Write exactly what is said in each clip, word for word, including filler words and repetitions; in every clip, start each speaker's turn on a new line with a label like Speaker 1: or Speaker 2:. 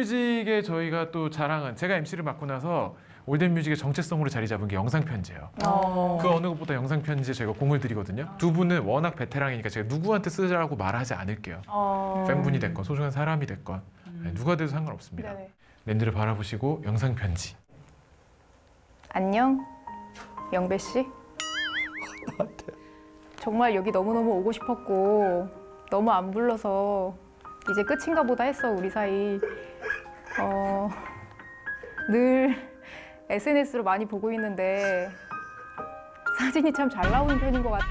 Speaker 1: 올댓뮤직에 저희가 또 자랑은 제가 엠시를 맡고 나서 올댓뮤직의 정체성으로 자리 잡은 게 영상편지예요.
Speaker 2: 어.
Speaker 1: 그 어느 것보다 영상편지에 저희가 공을 들이거든요. 두 분은 워낙 베테랑이니까 제가 누구한테 쓰라고 말하지 않을게요.
Speaker 2: 어.
Speaker 1: 팬분이 됐건 소중한 사람이 됐건 네, 누가 돼도 상관없습니다.
Speaker 2: 네네.
Speaker 1: 랜드를 바라보시고 영상편지.
Speaker 2: 안녕, 영배 씨. 정말 여기 너무너무 오고 싶었고 너무 안 불러서 이제 끝인가 보다 했어, 우리 사이. 어, 늘 에스엔에스로 많이 보고 있는데 사진이 참 잘 나오는 편인 것 같아.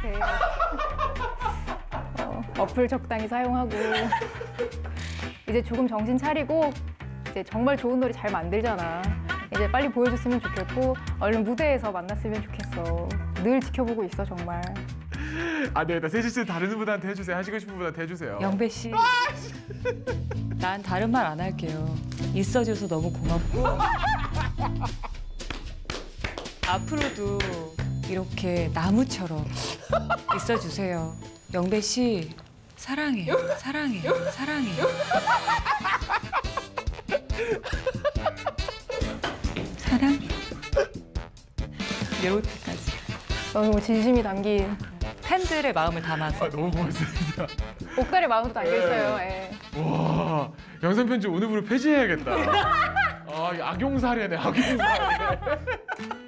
Speaker 2: 어, 어플 적당히 사용하고 이제 조금 정신 차리고 이제 정말 좋은 노래 잘 만들잖아. 이제 빨리 보여줬으면 좋겠고 얼른 무대에서 만났으면 좋겠어. 늘 지켜보고 있어, 정말.
Speaker 1: 아, 네, 나 세지 씨 다른 분한테 해주세요. 하시고 싶은 분한테 해주세요.
Speaker 3: 영배 씨, 난 다른 말 안 할게요. 있어줘서 너무 고맙고 앞으로도 이렇게 나무처럼 있어주세요. 영배 씨, 사랑해요, 사랑해요, 사랑해요. 사랑? 이렇게까지.
Speaker 2: 너무 진심이 담긴
Speaker 3: 팬들의 마음을 담아서.
Speaker 1: 아, 너무 고맙습니다.
Speaker 2: 목달의 마음도 담겨있어요. 예.
Speaker 1: 와, 영상편지 오늘부로 폐지해야겠다. 아, 악용사례네, 악용사례.